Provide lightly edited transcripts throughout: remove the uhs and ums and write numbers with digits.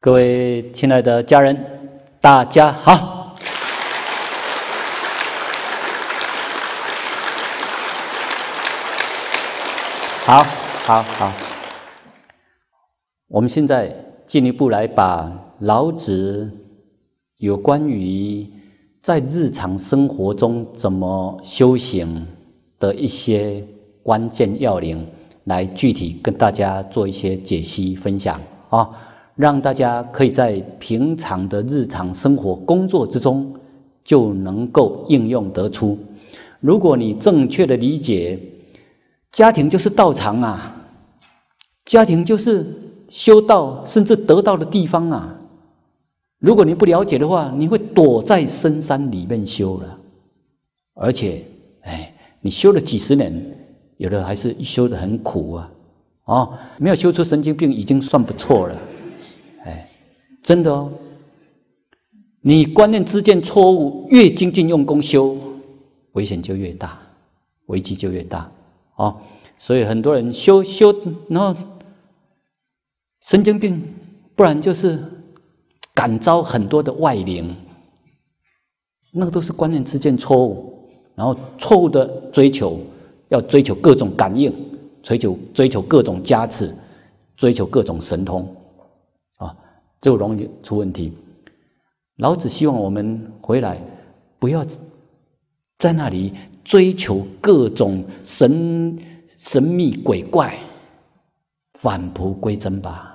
各位亲爱的家人，大家好！好，我们现在进一步来把老子有关于在日常生活中怎么修行的一些关键要领，来具体跟大家做一些解析分享啊。让大家可以在平常的日常生活工作之中就能够应用得出。如果你正确的理解，家庭就是道场啊，家庭就是修道甚至得道的地方啊。如果你不了解的话，你会躲在深山里面修了，而且你修了几十年，有的还是修得很苦啊，没有修出神经病已经算不错了。真的哦，你观念之间错误，越精进用功修，危险就越大，危机就越大所以很多人修，然后神经病，不然就是感召很多的外灵，那个都是观念之间错误，然后错误的追求，要追求各种感应，追求各种加持，追求各种神通就容易出问题。老子希望我们回来，不要在那里追求各种神秘鬼怪，返璞归真吧。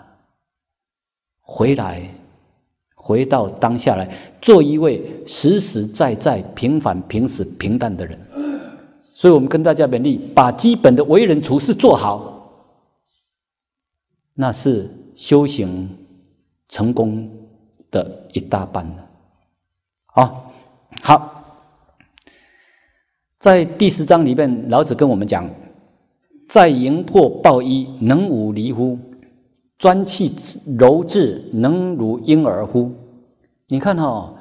回到当下来，做一位实实在在、平凡、平实、平淡的人。所以我们跟大家勉励，把基本的为人处事做好，那是修行成功的一大半了。好，在第10章里面，老子跟我们讲：在营破抱一，能无离乎？专气柔志，能如婴儿乎？你看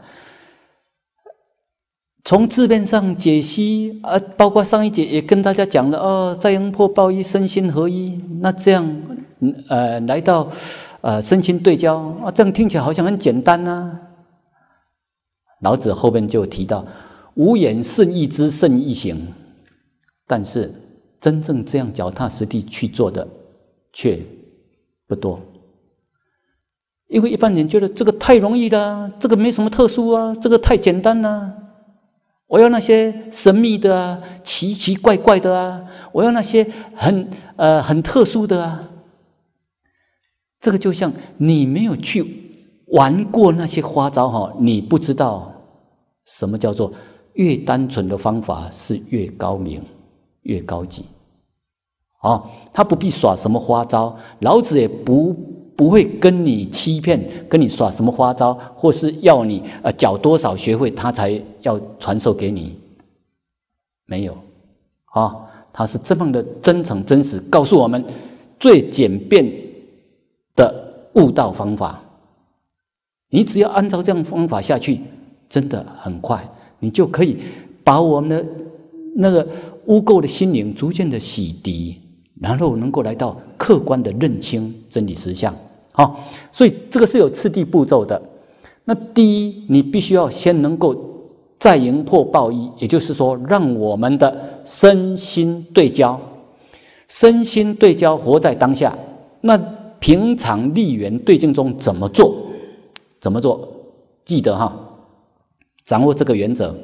从字面上解析包括上一节也跟大家讲了在营破抱一，身心合一。那这样来到身心对焦这样听起来好像很简单啊。老子后面就提到，无言胜义之，胜义行。但是真正这样脚踏实地去做的却不多，因为一般人觉得这个太容易了，这个没什么特殊这个太简单了。我要那些神秘的奇奇怪怪的我要那些很特殊的这个就像你没有去玩过那些花招你不知道什么叫做越单纯的方法是越高明越高级他不必耍什么花招，老子也不会跟你欺骗，跟你耍什么花招，或是要你缴多少学费他才要传授给你，没有他是这么的真诚真实，告诉我们最简便的悟道方法。你只要按照这样方法下去，真的很快，你就可以把我们的那个污垢的心灵逐渐的洗涤，然后能够来到客观的认清真理实相所以这个是有次第步骤的。那第一，你必须要先能够在营破抱一，也就是说让我们的身心对焦，身心对焦，活在当下。那平常立缘对境中怎么做？记得掌握这个原则。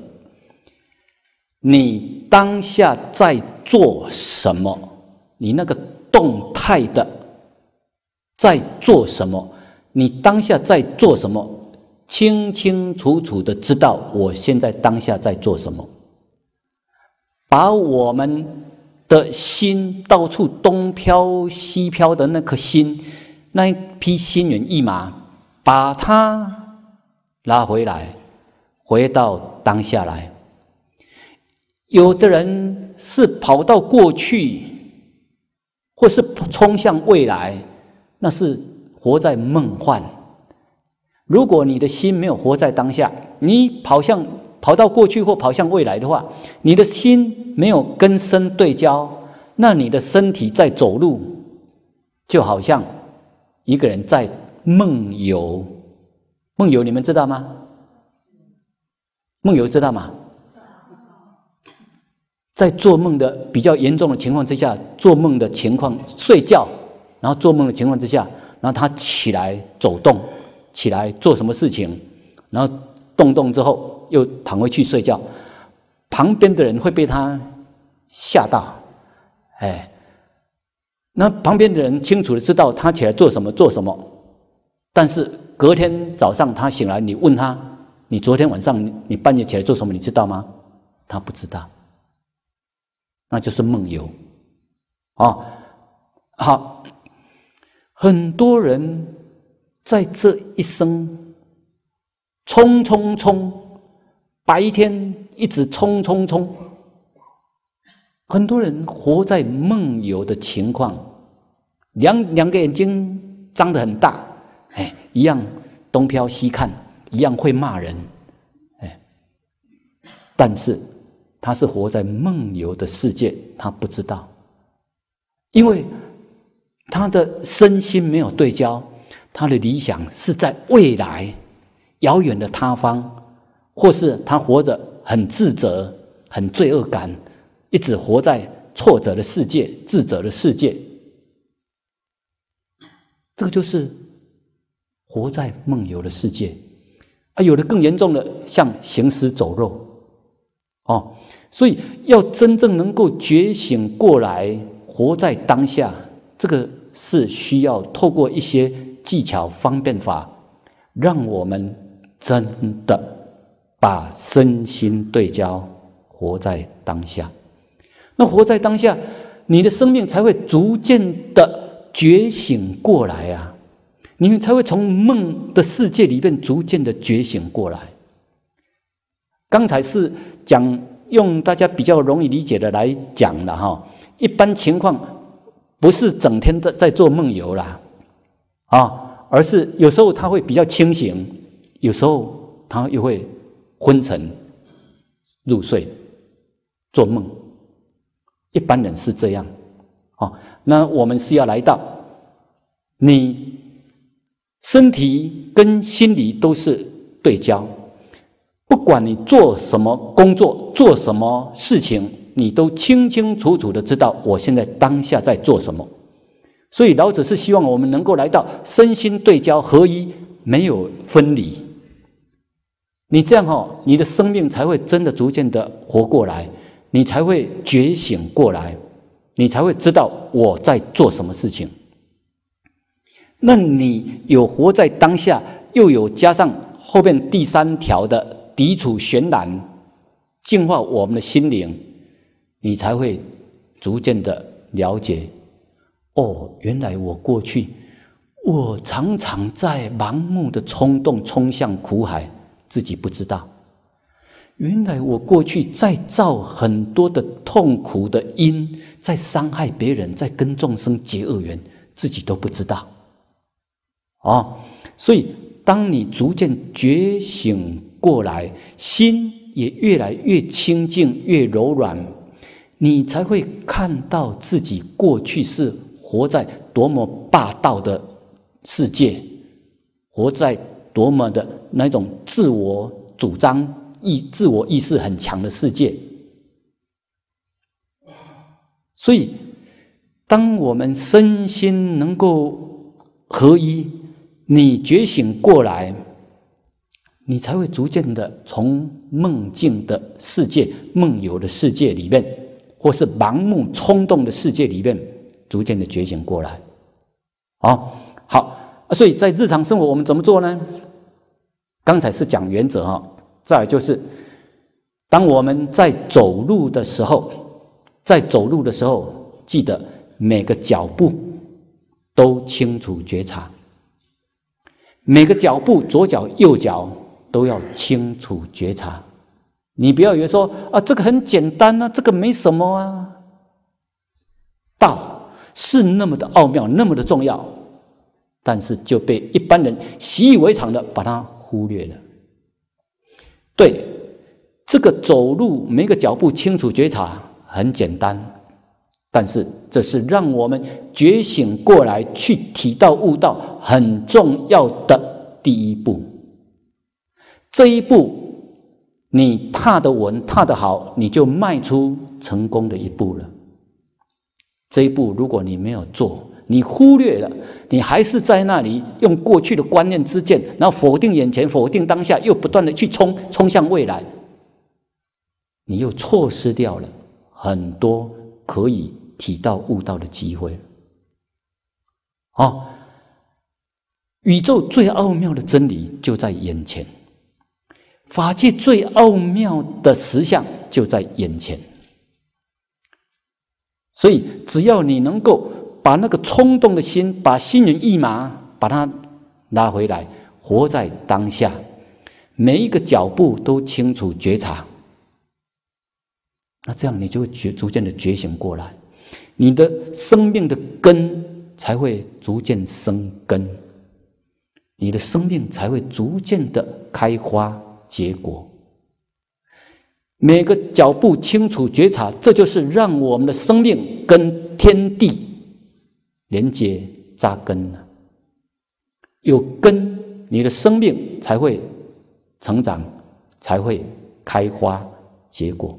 你当下在做什么？你那个动态的在做什么？你当下在做什么？清清楚楚的知道我现在当下在做什么。把我们的心到处东飘西飘的那颗心，那一匹心猿意马，把它拉回来，回到当下来。有的人是跑到过去，或是冲向未来，那是活在梦幻。如果你的心没有活在当下，你跑到过去或跑向未来的话，你的心没有跟身对焦，那你的身体在走路，就好像一个人在梦游。梦游你们知道吗？梦游知道吗？在做梦的比较严重的情况之下，做梦的情况，睡觉，然后做梦的情况之下，然后他起来走动，起来做什么事情，然后动之后又躺回去睡觉，旁边的人会被他吓到，那旁边的人清楚的知道他起来做什么，但是隔天早上他醒来，你问他，你昨天晚上你半夜起来做什么，你知道吗？他不知道，那就是梦游。好，很多人在这一生冲，白天一直冲，很多人活在梦游的情况，两个眼睛张得很大，一样东飘西看，一样会骂人，但是他是活在梦游的世界，他不知道，因为他的身心没有对焦，他的理想是在未来遥远的他方，或是他活着很自责、很罪恶感，一直活在挫折的世界、自责的世界，这个就是活在梦游的世界。有的更严重的，像行尸走肉，所以要真正能够觉醒过来，活在当下，这个是需要透过一些技巧方便法，让我们真的把身心对焦，活在当下。那活在当下，你的生命才会逐渐的觉醒过来啊，你才会从梦的世界里面逐渐的觉醒过来。刚才是用大家比较容易理解的来讲了哈，一般情况不是整天在做梦游啦，而是有时候他会比较清醒，有时候他又会昏沉入睡做梦，一般人是这样。那我们是要来到你身体跟心理都是对焦，不管你做什么工作，做什么事情，你都清清楚楚的知道我现在当下在做什么。所以老子是希望我们能够来到身心对焦合一，没有分离。你这样你的生命才会真的逐渐的活过来，你才会觉醒过来，你才会知道我在做什么事情。那你有活在当下，又有加上后面第3条的涤除玄染，净化我们的心灵，你才会逐渐的了解，原来我过去我常常在盲目的冲动冲向苦海，自己不知道。原来我过去在造很多的痛苦的因，在伤害别人，在跟众生结恶缘，自己都不知道。所以当你逐渐觉醒过来，心也越来越清净，越柔软，你才会看到自己过去是活在多么霸道的世界，活在多么的那种自我主张、自我意识很强的世界。所以当我们身心能够合一，你觉醒过来，你才会逐渐的从梦境的世界、梦游的世界里面，或是盲目冲动的世界里面，逐渐的觉醒过来。好，所以在日常生活我们怎么做呢？刚才是讲原则，再来就是当我们在走路的时候，记得每个脚步都清楚觉察，每个脚步左脚右脚都要清楚觉察。你不要以为说这个很简单啊，这个没什么啊。道是那么的奥妙，那么的重要，但是就被一般人习以为常的把它忽略了。对，这个走路每个脚步清楚觉察很简单， 但是这是让我们觉醒过来去体道悟道很重要的第一步。这一步你踏得稳踏得好，你就迈出成功的一步了。这一步如果你没有做，你忽略了，你还是在那里用过去的观念之见，然后否定眼前，否定当下，又不断的去冲向未来，你又错失掉了很多可以体道悟道的机会。宇宙最奥妙的真理就在眼前，法界最奥妙的实相就在眼前。所以只要你能够把那个冲动的心，把心猿意马把它拉回来，活在当下，每一个脚步都清楚觉察，那这样你就会逐渐的觉醒过来，你的生命的根才会逐渐生根，你的生命才会逐渐的开花结果。每个脚步清楚觉察，这就是让我们的生命跟天地连接扎根了。有根，你的生命才会成长，才会开花结果。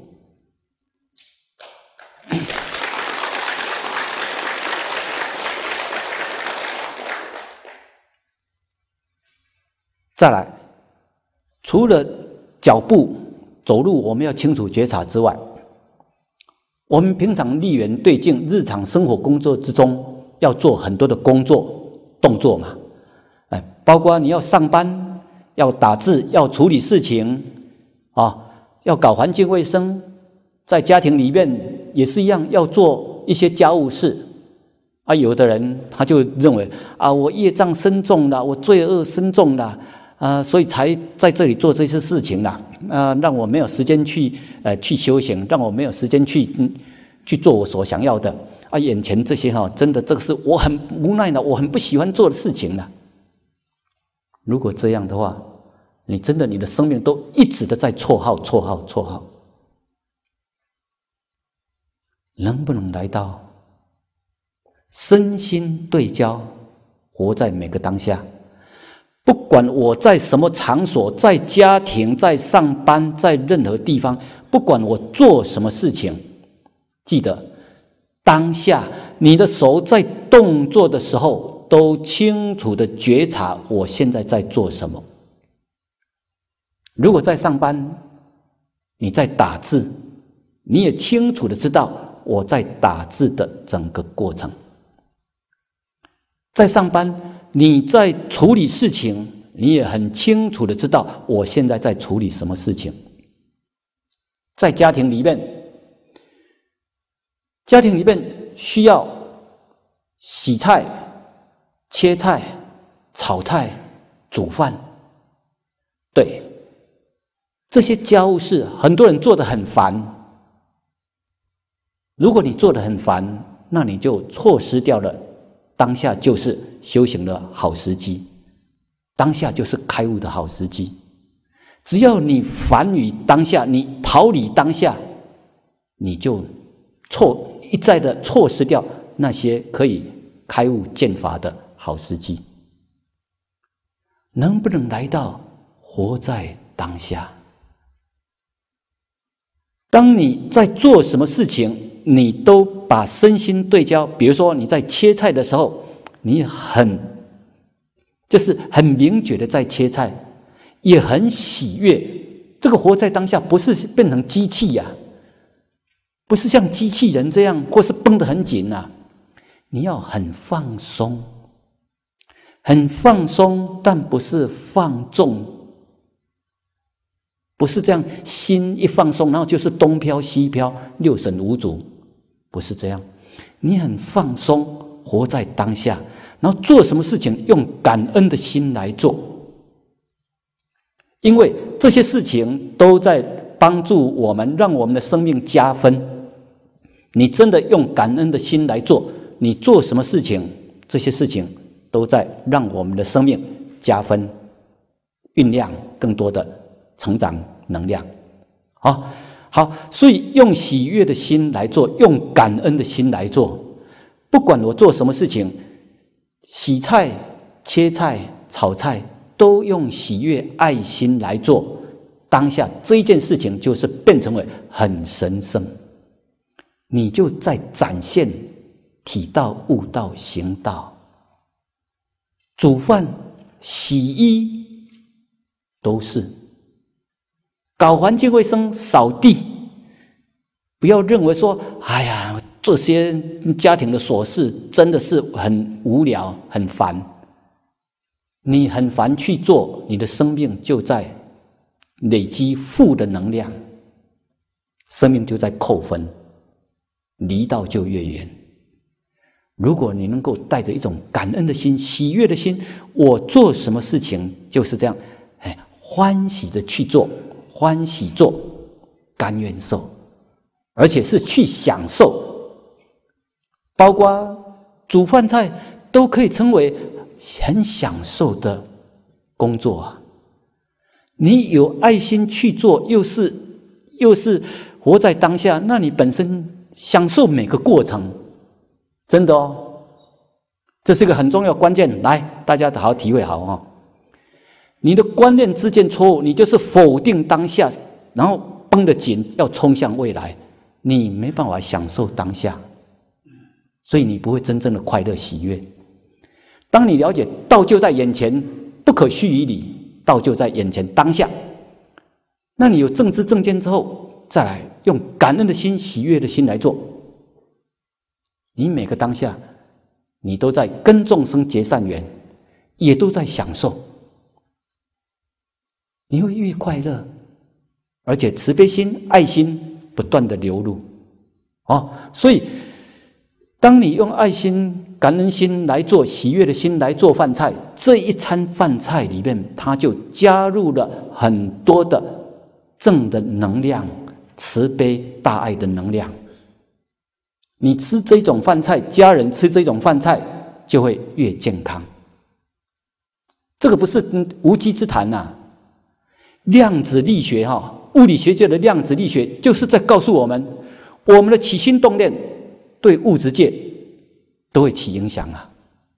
再来，除了脚步走路我们要清楚觉察之外，我们平常立缘对境，日常生活工作之中要做很多的工作动作嘛，包括你要上班，要打字，要处理事情要搞环境卫生，在家庭里面也是一样，要做一些家务事有的人他就认为我业障深重了，我罪恶深重了所以才在这里做这些事情啦让我没有时间去修行，让我没有时间去做我所想要的眼前这些真的这个是我很无奈的，我很不喜欢做的事情了。如果这样的话，你真的你的生命都一直的在错号，能不能来到身心对焦，活在每个当下？不管我在什么场所，在家庭，在上班，在任何地方，不管我做什么事情，记得当下你的手在动作的时候，都清楚的觉察我现在在做什么。如果在上班，你在打字，你也清楚的知道我在打字的整个过程。在上班，你在处理事情，你也很清楚的知道我现在在处理什么事情。在家庭里面需要洗菜、切菜、炒菜、煮饭，对，这些家务事很多人做得很烦。如果你做得很烦，那你就错失掉了当下就是修行的好时机，当下就是开悟的好时机。只要你烦于当下，你逃离当下，你就一再的错失掉那些可以开悟见法的好时机。能不能来到活在当下？当你在做什么事情，你都把身心对焦。比如说你在切菜的时候，你就是很明觉的在切菜，也很喜悦。这个活在当下不是变成机器呀，不是像机器人这样，或是绷得很紧啊。你要很放松，很放松，但不是放纵，不是这样，心一放松，然后就是东飘西飘，六神无主，不是这样。你很放松，活在当下，然后做什么事情用感恩的心来做，因为这些事情都在帮助我们，让我们的生命加分。你真的用感恩的心来做，你做什么事情，这些事情都在让我们的生命加分，酝酿更多的成长能量。 好，所以用喜悦的心来做，用感恩的心来做。不管我做什么事情，洗菜、切菜、炒菜，都用喜悦、爱心来做。当下这一件事情就是变成为很神圣，你就在展现体道、悟道、行道。煮饭、洗衣都是。搞环境卫生、扫地，不要认为说，哎呀，这些家庭的琐事真的是很无聊、很烦。你很烦去做，你的生命就在累积负的能量，生命就在扣分，离道就越远。如果你能够带着一种感恩的心、喜悦的心，我做什么事情就是这样，欢喜的去做。欢喜做，甘愿受，而且是去享受，包括煮饭菜都可以称为很享受的工作啊！你有爱心去做，又是活在当下，那你本身享受每个过程，真的哦，这是一个很重要关键。来，大家好好体会好哦。你的观念之间错误，你就是否定当下，然后绷得紧，要冲向未来，你没办法享受当下，所以你不会真正的快乐喜悦。当你了解道就在眼前，不可虚于理，道就在眼前当下，那你有正知正见之后，再来用感恩的心、喜悦的心来做，你每个当下，你都在跟众生结善缘，也都在享受。你会越快乐，而且慈悲心、爱心不断的流露，所以当你用爱心、感恩心来做、喜悦的心来做饭菜，这一餐饭菜里面，它就加入了很多的正的能量、慈悲大爱的能量。你吃这种饭菜，家人吃这种饭菜，就会越健康。这个不是无稽之谈呐。量子力学物理学界的量子力学就是在告诉我们，我们的起心动念对物质界都会起影响啊。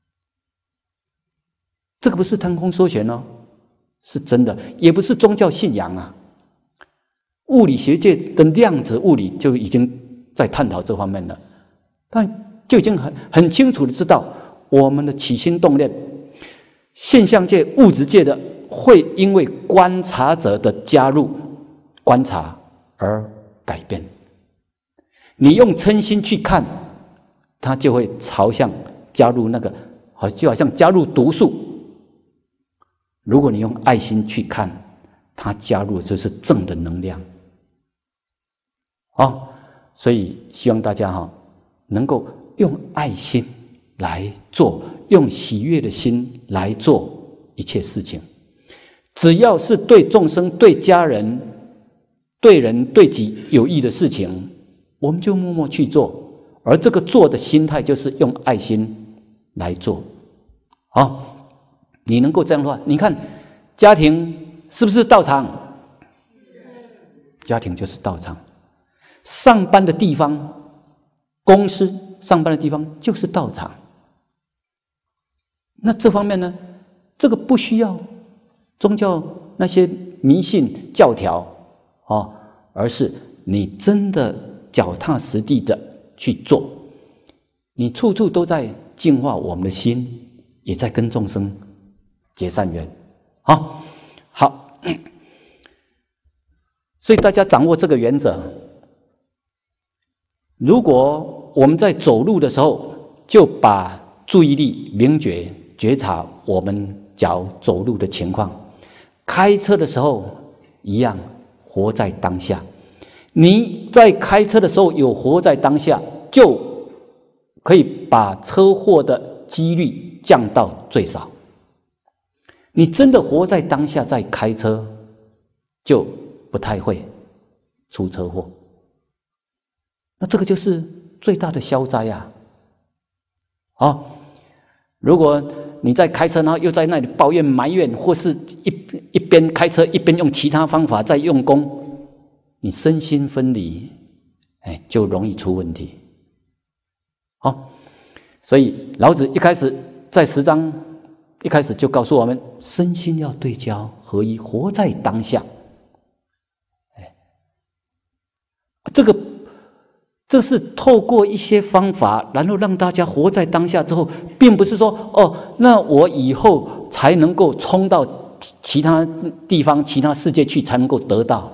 这个不是谈空说玄哦，是真的，也不是宗教信仰啊。物理学界的量子物理就已经在探讨这方面了，但就已经很清楚的知道，我们的起心动念，现象界、物质界的会因为观察者的加入观察而改变。你用嗔心去看，它就会朝向加入那个，就好像加入毒素。如果你用爱心去看，它加入的就是正的能量。所以希望大家能够用爱心来做，用喜悦的心来做一切事情。只要是对众生、对家人、对人、对己有益的事情，我们就默默去做。而这个做的心态就是用爱心来做。你能够这样的话，你看家庭是不是道场？家庭就是道场。上班的地方，公司上班的地方就是道场。那这方面呢，这个不需要宗教那些迷信教条而是你真的脚踏实地的去做，你处处都在净化我们的心，也在跟众生结善缘。好，所以大家掌握这个原则。如果我们在走路的时候，就把注意力明觉觉察我们脚走路的情况；开车的时候一样活在当下。你在开车的时候有活在当下，就可以把车祸的几率降到最少。你真的活在当下在开车，就不太会出车祸。那这个就是最大的消灾啊！如果你在开车，然后又在那里抱怨埋怨，或是一边开车一边用其他方法在用功， 你身心分离，就容易出问题。好，所以老子一开始在10章一开始就告诉我们，身心要对焦合一，活在当下。这是透过一些方法，然后让大家活在当下之后，并不是说那我以后才能够冲到其他地方、其他世界去，才能够得到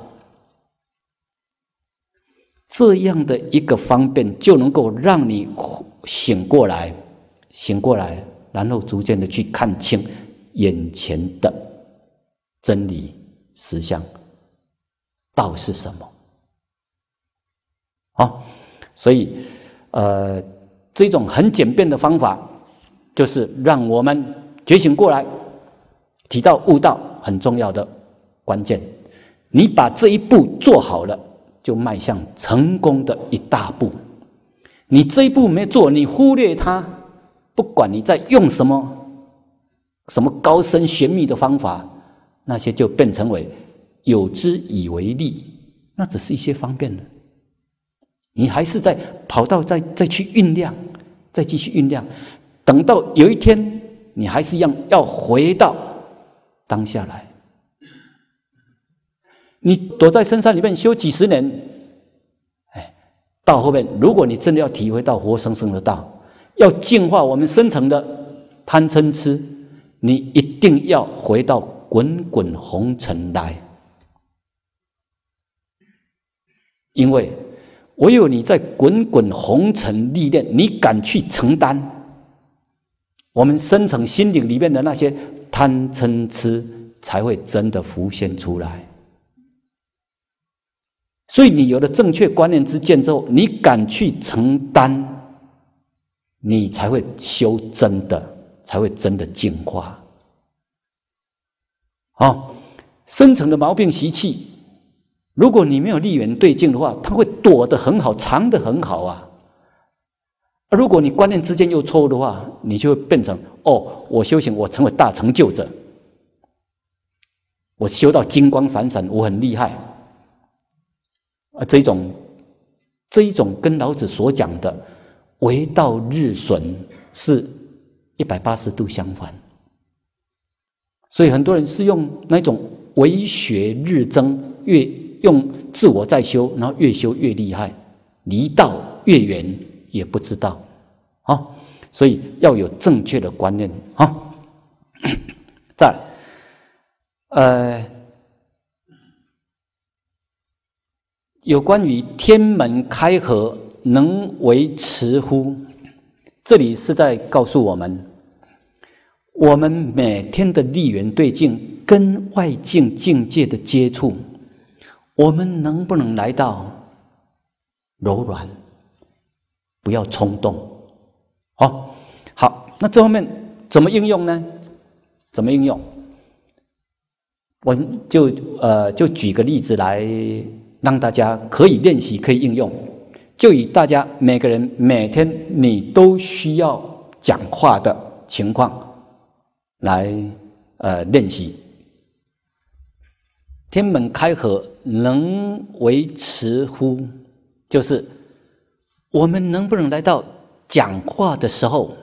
这样的一个方便，就能够让你醒过来，然后逐渐的去看清眼前的真理实相，道是什么？好。所以，这种很简便的方法，就是让我们觉醒过来，提到悟道很重要的关键。你把这一步做好了，就迈向成功的一大步。你这一步没做，你忽略它，不管你在用什么高深玄秘的方法，那些就变成为有之以为利，那只是一些方便的。你还是在跑道再去酝酿，再继续酝酿，等到有一天，你还是要回到当下来。你躲在深山里面修几十年，到后面，如果你真的要体会到活生生的道，要净化我们深层的贪嗔痴，你一定要回到滚滚红尘来，因为唯有你在滚滚红尘历练，你敢去承担我们深层心灵里面的那些贪嗔痴，才会真的浮现出来。所以你有了正确观念之见之后，你敢去承担，你才会修真的，才会真的净化。深层的毛病习气，如果你没有立缘对境的话，它会躲得很好，藏得很好啊。如果你观念之间又错误的话，你就会变成我修行，我成为大成就者，我修到金光闪闪，我很厉害。这一种跟老子所讲的为道日损是180度相反。所以很多人是用那种为学日增，越用自我在修，然后越修越厉害，离道越远也不知道。所以要有正确的观念。再来有关于天门开合能为持乎？这里是在告诉我们，我们每天的立缘对境跟外境境界的接触，我们能不能来到柔软，不要冲动？好，那这方面怎么应用呢？怎么应用？我就举个例子来让大家可以练习，可以应用。就以大家每个人每天你都需要讲话的情况来练习。天门开合能为持乎？就是我们能不能来到讲话的时候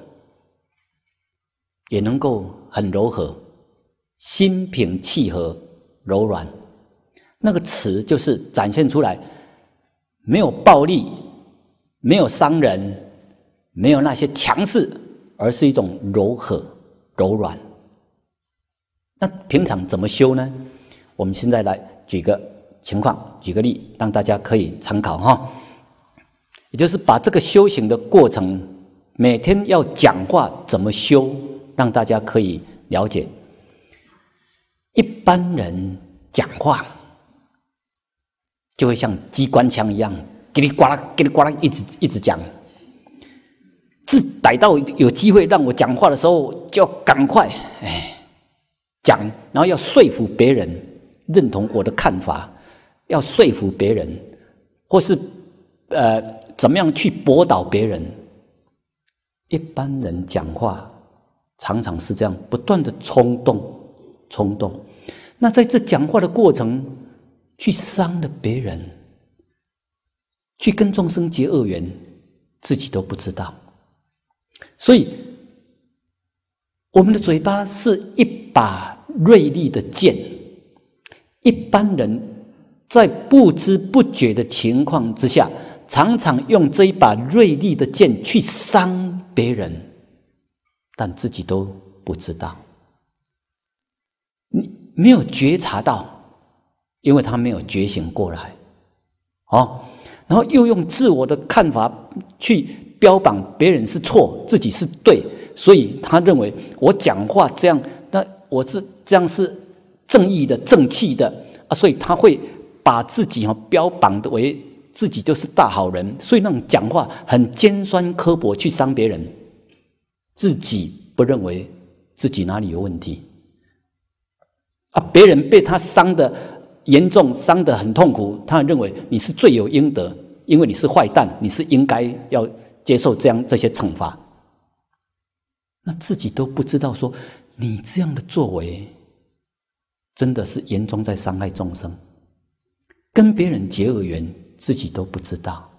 也能够很柔和，心平气和，柔软。那个持就是展现出来，没有暴力，没有伤人，没有那些强势，而是一种柔和、柔软。那平常怎么修呢？我们现在来举个情况，举个例，让大家可以参考也就是把这个修行的过程，每天要讲话怎么修，让大家可以了解。一般人讲话就会像机关枪一样，叽里呱啦叽里呱啦一直讲。自逮到有机会让我讲话的时候，就要赶快讲，然后要说服别人认同我的看法，要说服别人，或是怎么样去驳倒别人。一般人讲话常常是这样，不断的冲动。那在这讲话的过程， 去伤了别人，去跟众生结恶缘，自己都不知道。所以我们的嘴巴是一把锐利的剑，一般人在不知不觉的情况之下，常常用这一把锐利的剑去伤别人，但自己都不知道。你没有觉察到，因为他没有觉醒过来，然后又用自我的看法去标榜别人是错，自己是对，所以他认为我讲话这样，那我是这样是正义的、正气的啊，所以他会把自己标榜的为自己就是大好人，所以那种讲话很尖酸刻薄去伤别人，自己不认为自己哪里有问题啊，别人被他伤得严重，伤得很痛苦，他认为你是罪有应得，因为你是坏蛋，你是应该要接受这些惩罚。那自己都不知道说，你这样的作为真的是严重在伤害众生，跟别人结恶缘，自己都不知道。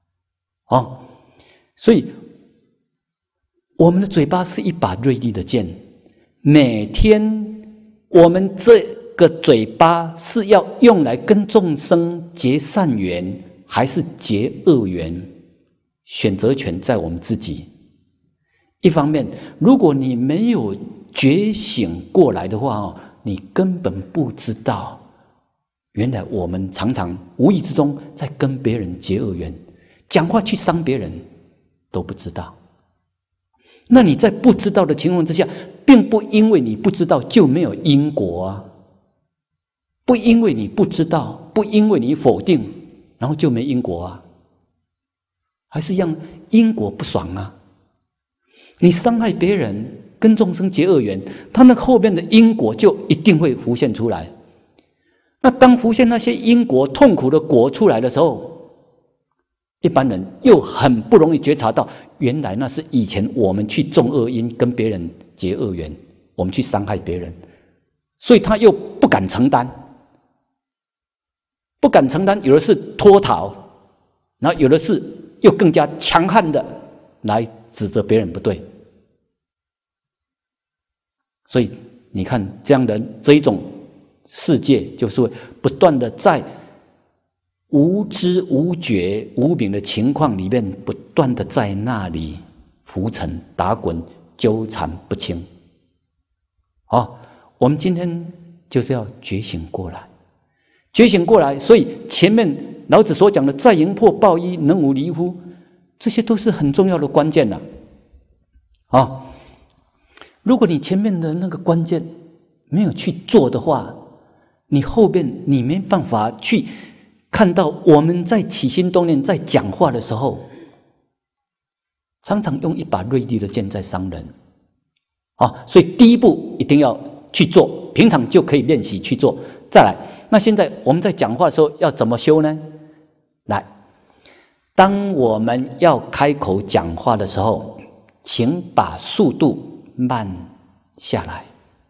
所以我们的嘴巴是一把锐利的剑，每天我们这个嘴巴是要用来跟众生结善缘，还是结恶缘？选择权在我们自己。一方面，如果你没有觉醒过来的话，你根本不知道，原来我们常常无意之中在跟别人结恶缘，讲话去伤别人都不知道。那你在不知道的情况之下，并不因为你不知道就没有因果啊，不因为你不知道，不因为你否定，然后就没因果啊，还是一样因果不爽啊。你伤害别人，跟众生结恶缘，他那后面的因果就一定会浮现出来。那当浮现那些因果痛苦的果出来的时候，一般人又很不容易觉察到，原来那是以前我们去种恶因，跟别人结恶缘，我们去伤害别人，所以他又不敢承担，不敢承担，有的是脱逃，然后有的是又更加强悍的来指责别人不对。所以你看，这样的这一种世界，就是会不断的在无知无觉无明的情况里面，不断的在那里浮沉打滚，纠缠不清。我们今天就是要觉醒过来，觉醒过来。所以前面老子所讲的在营破抱一，能无离乎，这些都是很重要的关键了。如果你前面的那个关键没有去做的话，你后面你没办法去看到我们在起心动念在讲话的时候，常常用一把锐利的剑在伤人。所以第一步一定要去做，平常就可以练习去做。再来，那现在我们在讲话的时候要怎么修呢？来，当我们要开口讲话的时候，请把速度慢下来。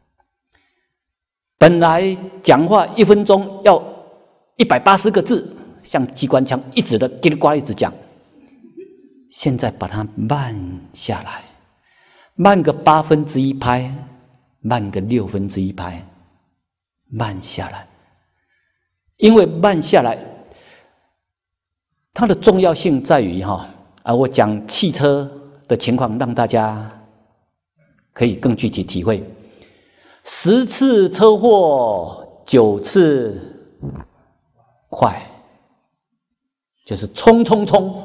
本来讲话1分钟要180个字，像机关枪一直的叽里呱啦一直讲，现在把它慢下来，慢个1/8拍，慢个1/6拍，慢下来。因为慢下来，它的重要性在于我讲汽车的情况，让大家可以更具体体会。10次车祸9次快，就是冲冲冲。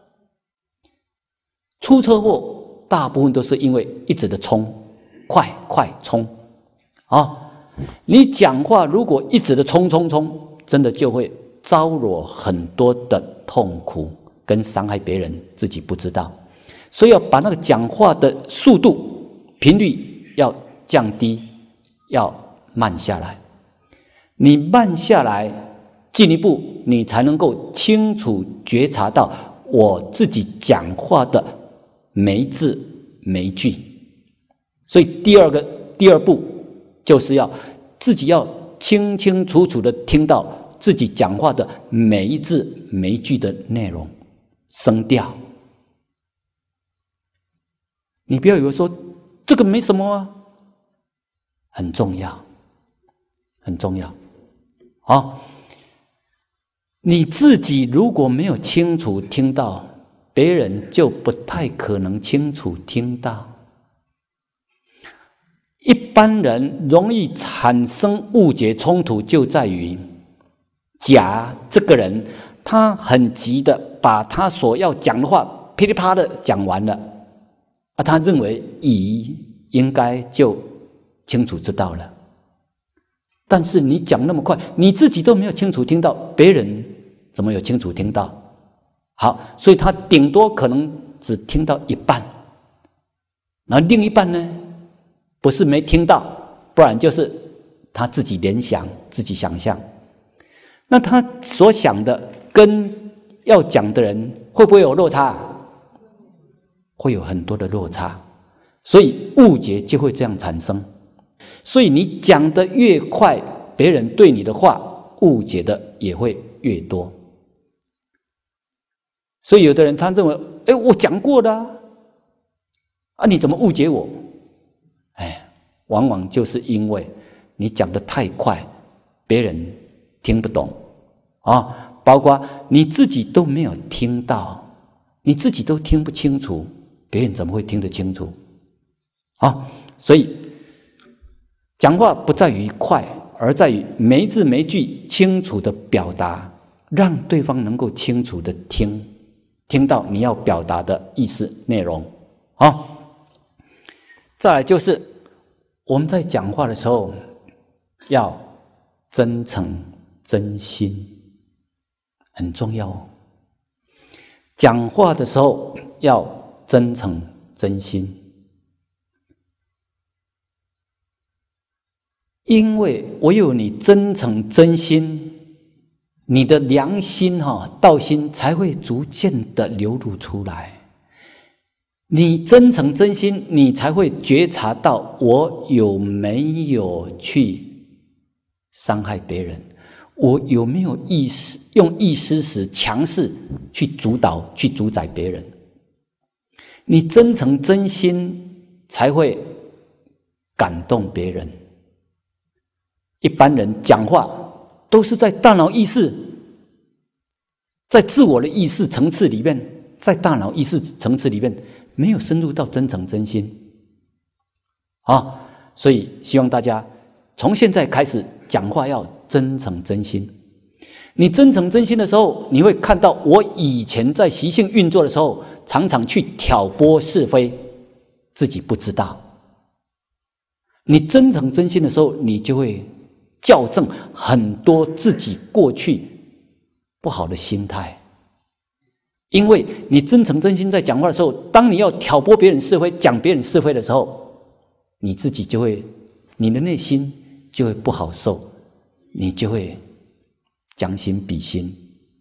出车祸大部分都是因为一直的冲，快快冲。你讲话如果一直的冲冲冲，真的就会招惹很多的痛苦跟伤害别人，自己不知道。所以要把那个讲话的速度频率要降低，要慢下来。你慢下来，进一步你才能够清楚觉察到我自己讲话的每字每句。所以第二步就是要自己要清清楚楚的听到自己讲话的每一字每一句的内容、声调。你不要以为说这个没什么啊，很重要，很重要。好，你自己如果没有清楚听到，别人就不太可能清楚听到。一般人容易产生误解冲突，就在于甲这个人他很急的把他所要讲的话噼里啪啦的讲完了，他认为乙应该就清楚知道了。但是你讲那么快，你自己都没有清楚听到，别人怎么有清楚听到？好，所以他顶多可能只听到一半，那另一半呢，不是没听到，不然就是他自己联想、自己想象。那他所想的跟要讲的人会不会有落差？会有很多的落差，所以误解就会这样产生。所以你讲的越快，别人对你的话误解的也会越多。所以有的人他认为，我讲过的啊，你怎么误解我？往往就是因为你讲得太快，别人听不懂啊，包括你自己都没有听到，你自己都听不清楚，别人怎么会听得清楚？啊，所以讲话不在于快，而在于每一字每一句清楚的表达，让对方能够清楚的听到你要表达的意思内容。好，再来就是我们在讲话的时候要真诚真心，很重要哦。讲话的时候要真诚真心，因为唯有你真诚真心，你的良心道心才会逐渐的流露出来。你真诚真心，你才会觉察到我有没有去伤害别人，我有没有用意识使强势去主导去主宰别人。你真诚真心才会感动别人。一般人讲话都是在大脑意识，在自我的意识层次里面，在大脑意识层次里面没有深入到真诚真心啊，所以希望大家从现在开始讲话要真诚真心。你真诚真心的时候，你会看到我以前在习性运作的时候，常常去挑拨是非，自己不知道。你真诚真心的时候，你就会校正很多自己过去不好的心态。因为你真诚真心在讲话的时候，当你要挑拨别人是非、讲别人是非的时候，你自己就会，你的内心就会不好受，你就会将心比心。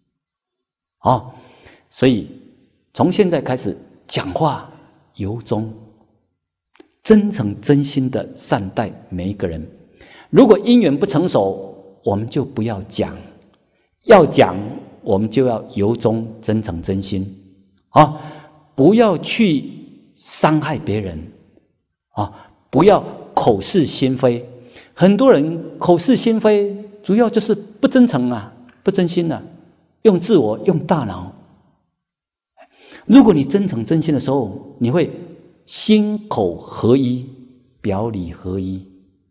所以从现在开始讲话由衷，真诚真心的善待每一个人。如果因缘不成熟，我们就不要讲；要讲，我们就要由衷、真诚、真心不要去伤害别人不要口是心非。很多人口是心非，主要就是不真诚不真心用自我、用大脑。如果你真诚真心的时候，你会心口合一，表里合一。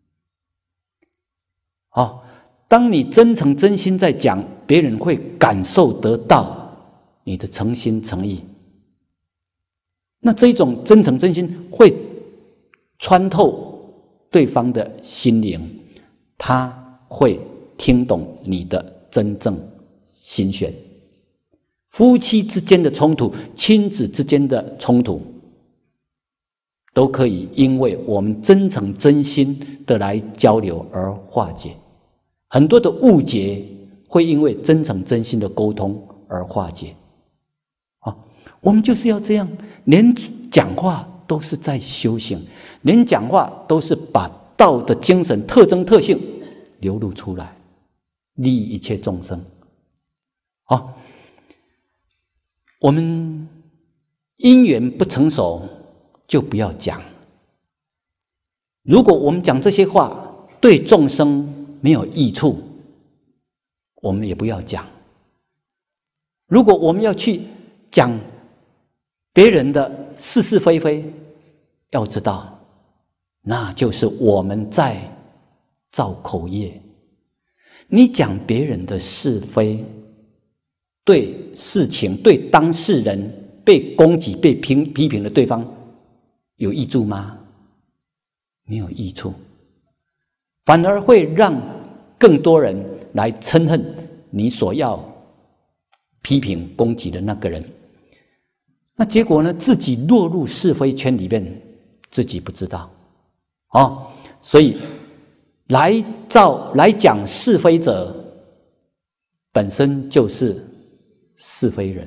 当你真诚真心在讲，别人会感受得到你的诚心诚意。那这种真诚真心会穿透对方的心灵，他会听懂你的真正心弦。夫妻之间的冲突，亲子之间的冲突，都可以因为我们真诚真心的来交流而化解。很多的误解会因为真诚真心的沟通而化解。我们就是要这样，连讲话都是在修行，连讲话都是把道的精神特征特性流露出来， 利益一切众生。好，我们因缘不成熟，就不要讲。如果我们讲这些话对众生没有益处，我们也不要讲。如果我们要去讲别人的是是非非，要知道，那就是我们在造口业。你讲别人的是非，对事情、对当事人被攻击、被批评的对方有益处吗？没有益处，反而会让更多人来憎恨你所要批评攻击的那个人。那结果呢？自己落入是非圈里面，自己不知道。所以来讲是非者，本身就是是非人。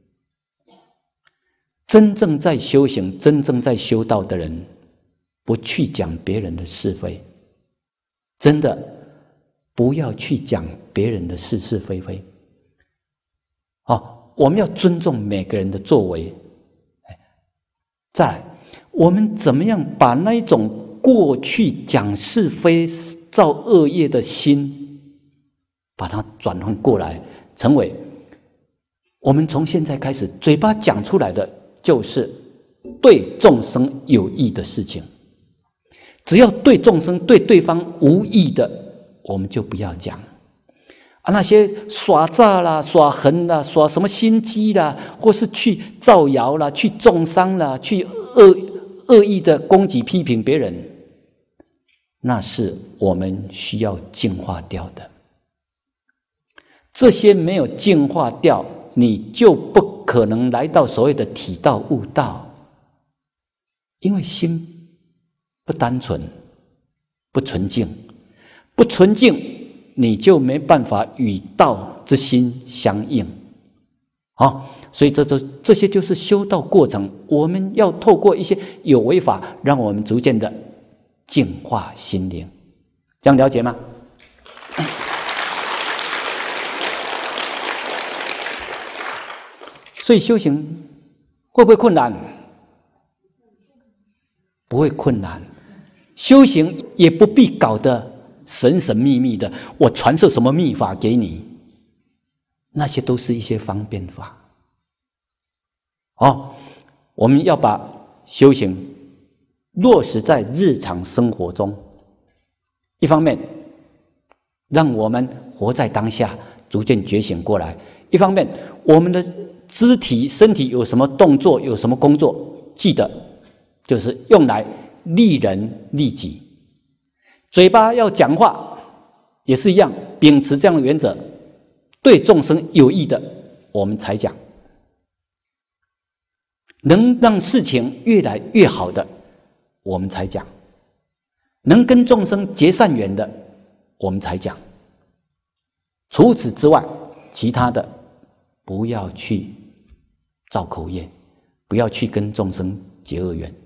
真正在修行、真正在修道的人，不去讲别人的是非，真的不要去讲别人的是是非非。我们要尊重每个人的作为。再来，我们怎么样把那一种过去讲是非、造恶业的心，把它转换过来，成为我们从现在开始嘴巴讲出来的就是对众生有益的事情。只要对众生、对对方无益的，我们就不要讲。那些耍诈啦、耍横啦、耍什么心机啦，或是去造谣啦、去重伤啦、去恶意的攻击批评别人，那是我们需要净化掉的。这些没有净化掉，你就不可能来到所谓的体道悟道，因为心不单纯、不纯净，不纯净，你就没办法与道之心相应。所以这些就是修道过程，我们要透过一些有为法，让我们逐渐的净化心灵。这样了解吗？所以修行会不会困难？不会困难。修行也不必搞得神神秘秘的，我传授什么秘法给你，那些都是一些方便法。我们要把修行落实在日常生活中，一方面让我们活在当下，逐渐觉醒过来；一方面，我们的肢体、身体有什么动作、有什么工作，记得就是用来利人利己。嘴巴要讲话也是一样，秉持这样的原则，对众生有益的我们才讲，能让事情越来越好的我们才讲，能跟众生结善缘的我们才讲。除此之外，其他的不要去造口业，不要去跟众生结恶缘。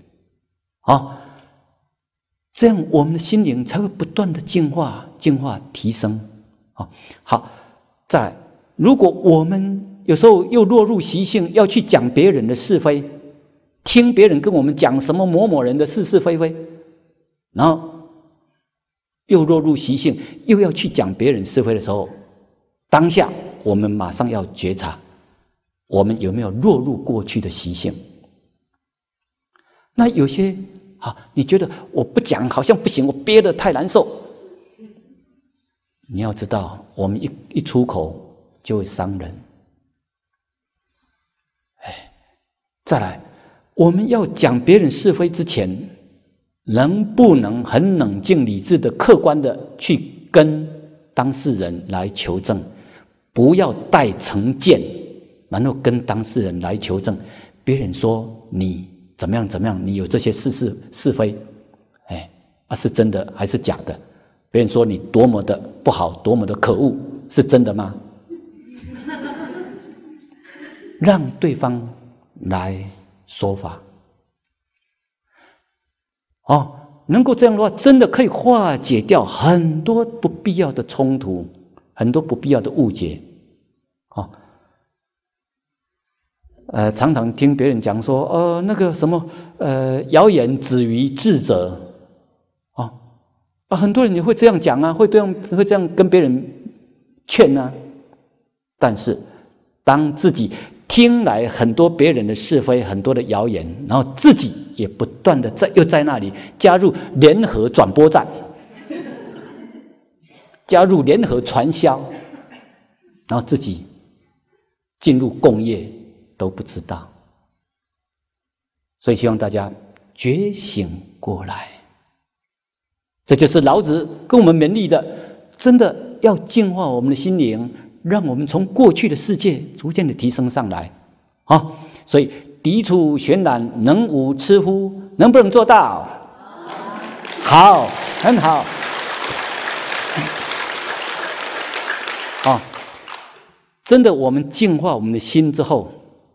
这样我们的心灵才会不断的净化、提升。好，再来，如果我们有时候又落入习性，要去讲别人的是非，听别人跟我们讲什么某某人的是是非非，然后又落入习性，又要去讲别人是非的时候，当下我们马上要觉察，我们有没有落入过去的习性。那有些你觉得我不讲好像不行，我憋得太难受。你要知道，我们一出口就会伤人。再来，我们要讲别人是非之前，能不能很冷静理智的客观的去跟当事人来求证，不要带成见，然后跟当事人来求证。别人说你怎么样怎么样，你有这些是非，是真的还是假的？别人说你多么的不好，多么的可恶，是真的吗？让对方来说法。能够这样的话，真的可以化解掉很多不必要的冲突， 很多不必要的误解。常常听别人讲说，那个什么，谣言止于智者，很多人也会这样讲啊，会这样跟别人劝啊。但是，当自己听来很多别人的是非，很多的谣言，然后自己也不断的又在那里加入联合转播站，加入联合传销，然后自己进入共业。都不知道，所以希望大家觉醒过来。这就是老子跟我们勉励的，真的要净化我们的心灵，让我们从过去的世界逐渐的提升上来。所以涤除玄览，能无痴乎？能不能做到？好，很好。真的，我们净化我们的心之后，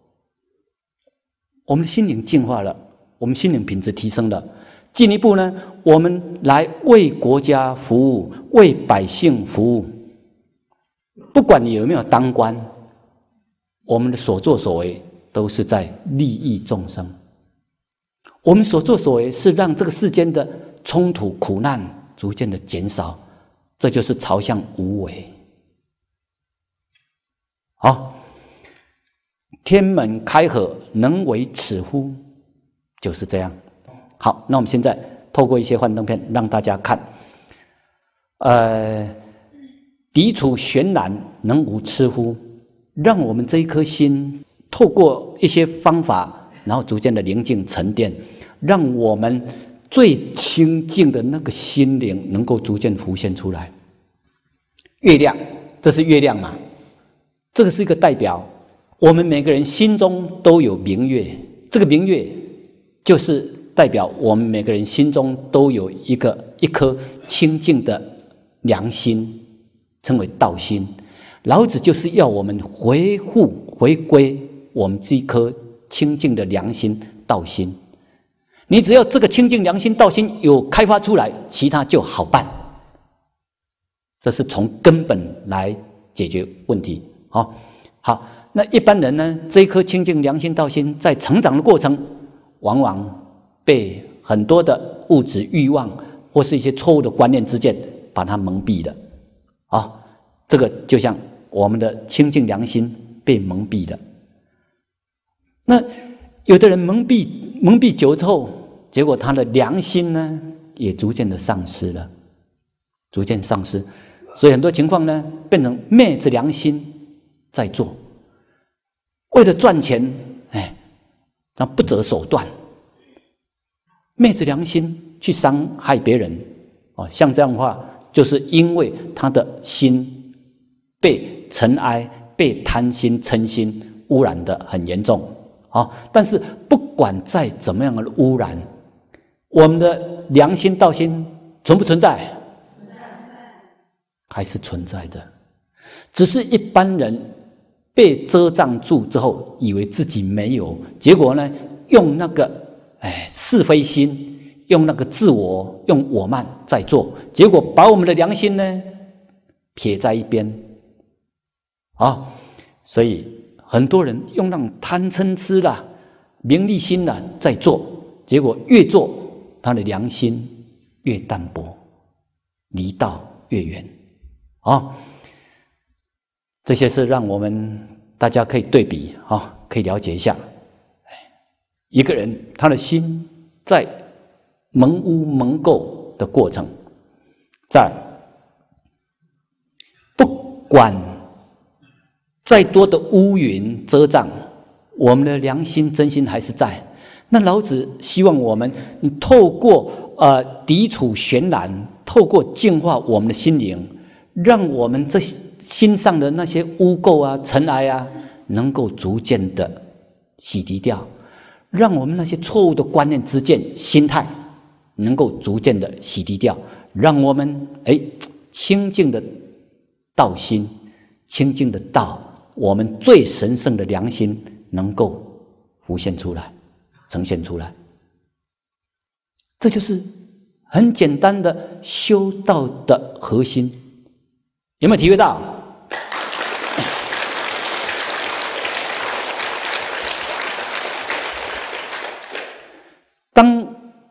我们的心灵净化了，我们心灵品质提升了。进一步呢，我们来为国家服务，为百姓服务。不管你有没有当官，我们的所作所为都是在利益众生。我们所作所为是让这个世间的冲突苦难逐渐的减少，这就是朝向无为。天门开合，能为此乎？就是这样。好，那我们现在透过一些幻灯片让大家看。涤除玄览，能无痴乎？让我们这一颗心透过一些方法，然后逐渐的宁静沉淀，让我们最清净的那个心灵能够逐渐浮现出来。月亮，这是月亮嘛？这个是一个代表。我们每个人心中都有明月，这个明月就是代表我们每个人心中都有一颗清净的良心，称为道心。老子就是要我们回归我们这一颗清净的良心道心。你只要这个清净良心道心有开发出来，其他就好办。这是从根本来解决问题。好，那一般人呢，这一颗清净良心道心在成长的过程，往往被很多的物质欲望或是一些错误的观念之见把它蒙蔽了。这个就像我们的清净良心被蒙蔽了。那有的人蒙蔽久之后，结果他的良心呢也逐渐的丧失了，逐渐丧失。所以很多情况呢，变成昧着良心在做，为了赚钱，那不择手段，昧着良心去伤害别人。像这样的话，就是因为他的心被尘埃、被贪心、嗔心污染得很严重。但是不管再怎么样的污染，我们的良心道心存不存在？还是存在的，只是一般人被遮障住之后，以为自己没有，结果呢，用那个是非心，用那个自我，用我慢在做，结果把我们的良心呢撇在一边。所以很多人用那种贪嗔痴啦、名利心啦在做，结果越做他的良心越淡薄，离道越远。这些是让我们大家可以对比，可以了解一下。一个人他的心在蒙污蒙垢的过程，在不管再多的乌云遮障，我们的良心真心还是在。那老子希望我们透过涤除玄览，透过净化我们的心灵，让我们这心上的那些污垢啊、尘埃啊，能够逐渐的洗涤掉，让我们那些错误的观念、知见、心态，能够逐渐的洗涤掉，让我们清净的道心、清净的道，我们最神圣的良心能够浮现出来、呈现出来。这就是很简单的修道的核心。有没有体会到？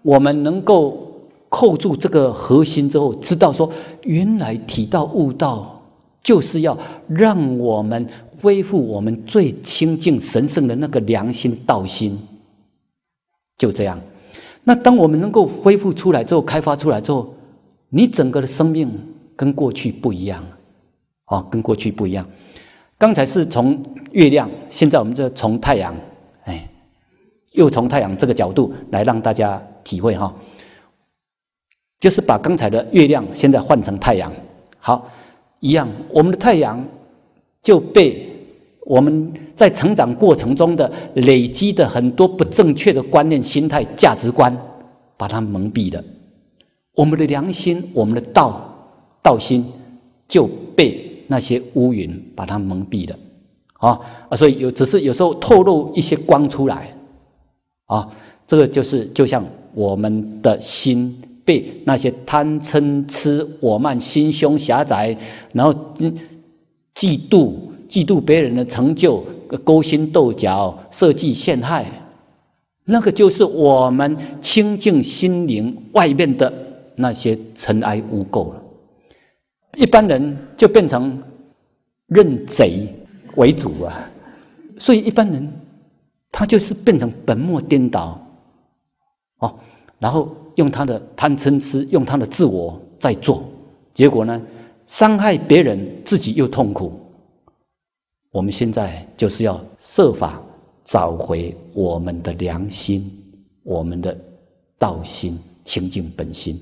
我们能够扣住这个核心之后，知道说，原来体道悟道就是要让我们恢复我们最清净神圣的那个良心道心，就这样。那当我们能够恢复出来之后，开发出来之后，你整个的生命跟过去不一样，跟过去不一样。刚才是从月亮，现在我们就从太阳，又从太阳这个角度来让大家体会哈，就是把刚才的月亮现在换成太阳，好，一样，我们的太阳就被我们在成长过程中的累积的很多不正确的观念、心态、价值观，把它蒙蔽了。我们的良心、我们的道心就被那些乌云把它蒙蔽了，所以只是有时候透露一些光出来，这个就像我们的心被那些贪嗔痴我慢、心胸狭窄，然后嫉妒别人的成就，勾心斗角、设计陷害，那个就是我们清净心灵外面的那些尘埃污垢了。一般人就变成认贼为主啊，所以一般人他就是变成本末颠倒，然后用他的贪嗔痴，用他的自我在做，结果呢，伤害别人，自己又痛苦。我们现在就是要设法找回我们的良心，我们的道心，清净本心。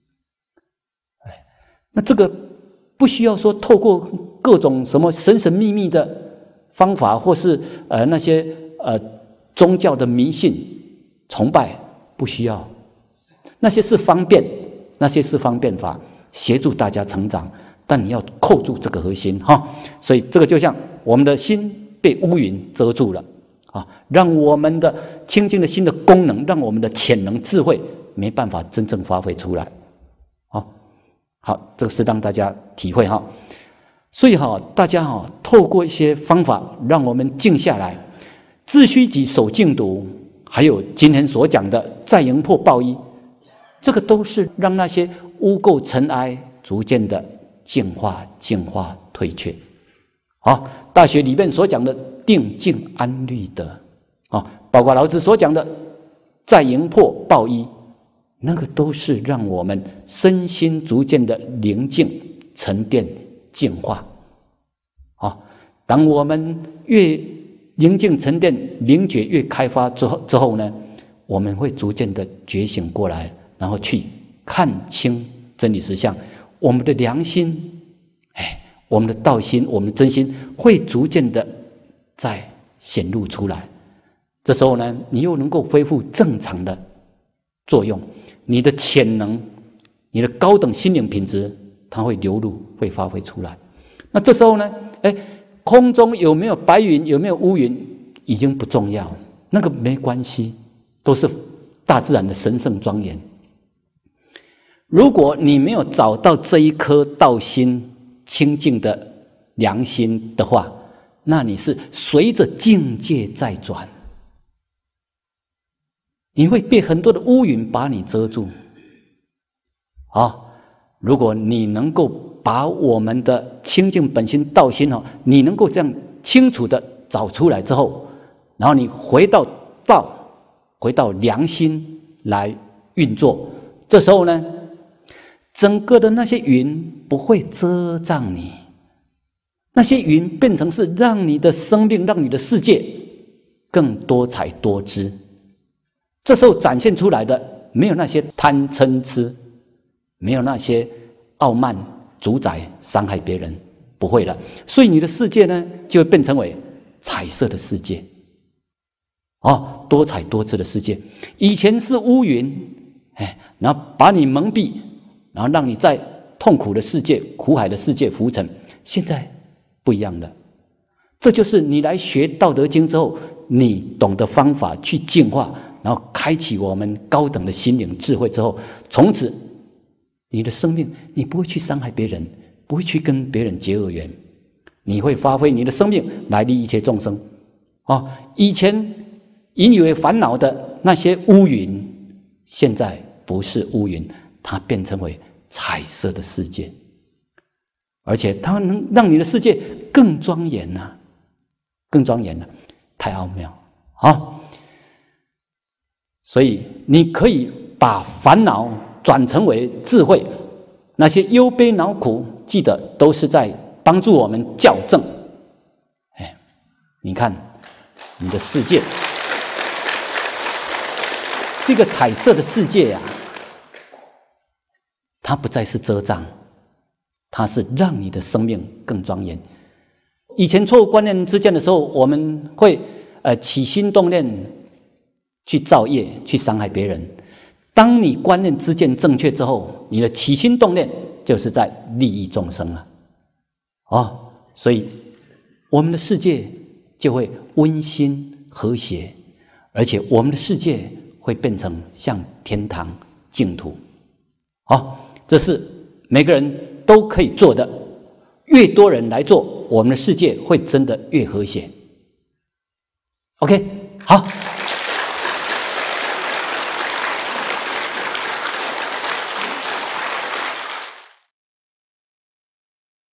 那这个不需要说透过各种什么神神秘秘的方法，或是那些宗教的迷信崇拜，不需要，那些是方便，那些是方便法，协助大家成长，但你要扣住这个核心哈。所以这个就像我们的心被乌云遮住了让我们的清净的心的功能，让我们的潜能智慧没办法真正发挥出来。好，这个是让大家体会哈。所以大家透过一些方法，让我们静下来，自虚己守静笃，还有今天所讲的在营破报一，这个都是让那些污垢尘埃逐渐的净化、退却。大学里面所讲的定静安律德包括老子所讲的在营破报一，那个都是让我们身心逐渐的宁静、沉淀、净化。当我们越宁静、沉淀、明觉越开发之后呢，我们会逐渐的觉醒过来，然后去看清真理实相，我们的良心，我们的道心，我们的真心会逐渐的再显露出来。这时候呢，你又能够恢复正常的作用，你的潜能，你的高等心灵品质，它会流露，会发挥出来。那这时候呢，空中有没有白云，有没有乌云，已经不重要，那个没关系，都是大自然的神圣庄严。如果你没有找到这一颗道心清净的良心的话，那你是随着境界在转，你会被很多的乌云把你遮住。如果你能够把我们的清净本心道心你能够这样清楚的找出来之后，然后你回到道，回到良心来运作，这时候呢，整个的那些云不会遮障你，那些云变成是让你的生命，让你的世界更多彩多姿。这时候展现出来的没有那些贪嗔痴，没有那些傲慢主宰伤害别人，不会了。所以你的世界呢，就会变成为彩色的世界，多彩多姿的世界。以前是乌云，然后把你蒙蔽，然后让你在痛苦的世界、苦海的世界浮沉。现在不一样了，这就是你来学《道德经》之后，你懂得方法去净化，然后开启我们高等的心灵智慧之后，从此你的生命，你不会去伤害别人，不会去跟别人结恶缘，你会发挥你的生命来利一切众生。以前引以为烦恼的那些乌云， 现在不是乌云，它变成为彩色的世界，而且它能让你的世界更庄严啊，更庄严了，太奥妙啊！所以你可以把烦恼转成为智慧，那些忧悲恼苦，记得都是在帮助我们校正。哎，你看，你的世界是一个彩色的世界呀，它不再是遮障，它是让你的生命更庄严。以前错误观念之间的时候，我们会起心动念去造业，去伤害别人。当你观念之见正确之后，你的起心动念就是在利益众生了。所以我们的世界就会温馨和谐，而且我们的世界会变成像天堂净土。这是每个人都可以做的，越多人来做，我们的世界会真的越和谐。OK， 好。